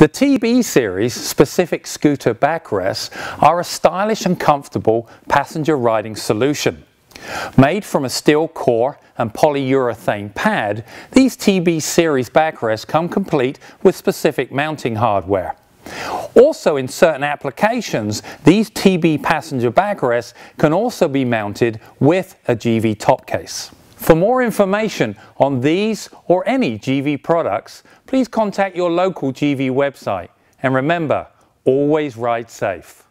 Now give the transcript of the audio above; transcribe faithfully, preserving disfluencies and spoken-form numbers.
The T B series specific scooter backrests are a stylish and comfortable passenger riding solution. Made from a steel core and polyurethane pad, these T B series backrests come complete with specific mounting hardware. Also, in certain applications, these T B passenger backrests can also be mounted with a G V top case. For more information on these or any G V products, please contact your local G V website. And remember, always ride safe.